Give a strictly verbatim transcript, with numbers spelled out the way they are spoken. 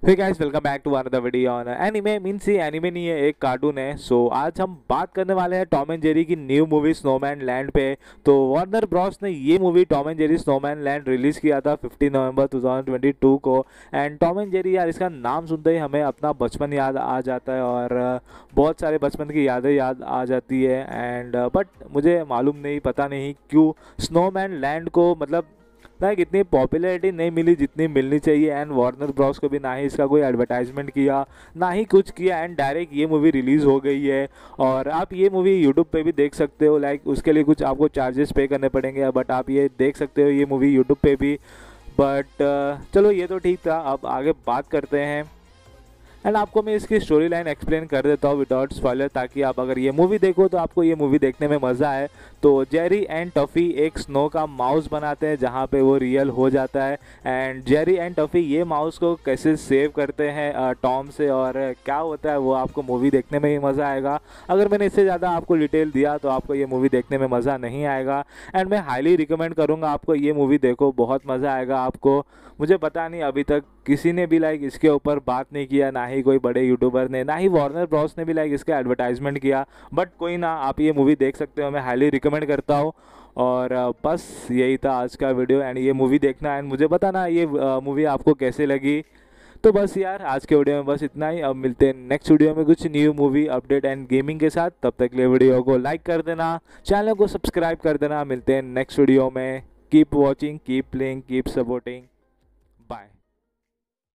Hey guys, welcome back to another video on anime. Means ये anime नहीं है, एक कार्टून है। सो so, आज हम बात करने वाले हैं टॉम एंड जेरी की न्यू मूवी स्नोमैन लैंड पे। तो वार्नर ब्रॉस ने ये movie Tom and Jerry Snowman Land release किया था fifteen November two thousand twenty two को। एंड टॉम एंड जेरी यार, इसका नाम सुनते ही हमें अपना बचपन याद आ जाता है और बहुत सारे बचपन की यादें याद आ जाती है। एंड बट मुझे मालूम नहीं, पता नहीं क्यों स्नोमैन लैंड को मतलब लाइक इतनी पॉपुलैरिटी नहीं मिली जितनी मिलनी चाहिए। एंड वार्नर ब्रॉस को भी ना ही इसका कोई एडवर्टाइजमेंट किया, ना ही कुछ किया, एंड डायरेक्ट ये मूवी रिलीज़ हो गई है। और आप ये मूवी यूट्यूब पे भी देख सकते हो। लाइक उसके लिए कुछ आपको चार्जेस पे करने पड़ेंगे, बट आप ये देख सकते हो ये मूवी यूट्यूब पे भी। बट चलो, ये तो ठीक था। अब आगे बात करते हैं एंड आपको मैं इसकी स्टोरी लाइन एक्सप्लेन कर देता हूँ विदाउट स्पॉइलर, ताकि आप अगर ये मूवी देखो तो आपको ये मूवी देखने में मज़ा आए। तो जेरी एंड टफ़ी एक स्नो का माउस बनाते हैं जहाँ पे वो रियल हो जाता है। एंड जेरी एंड टफ़ी ये माउस को कैसे सेव करते हैं टॉम से और क्या होता है वो आपको मूवी देखने में ही मज़ा आएगा। अगर मैंने इससे ज़्यादा आपको डिटेल दिया तो आपको ये मूवी देखने में मज़ा नहीं आएगा। एंड मैं हाईली रिकमेंड करूँगा आपको ये मूवी देखो, बहुत मज़ा आएगा आपको। मुझे पता नहीं अभी तक किसी ने भी लाइक इसके ऊपर बात नहीं किया, ना ही कोई बड़े यूट्यूबर ने, ना ही वार्नर ब्रॉस ने भी लाइक इसका एडवर्टाइजमेंट किया। बट कोई ना, आप ये मूवी देख सकते हो, मैं हाईली रिकमेंड करता हूँ। और अ, बस यही था आज का वीडियो। एंड ये मूवी देखना एंड मुझे बताना ये मूवी आपको कैसे लगी। तो बस यार, आज के वीडियो में बस इतना ही। अब मिलते हैं नेक्स्ट वीडियो में कुछ new movie update and gaming के साथ। तब तक के लिए वीडियो को लाइक कर देना, चैनल को सब्सक्राइब कर देना। मिलते हैं नेक्स्ट वीडियो में। Keep watching, keep playing, keep supporting.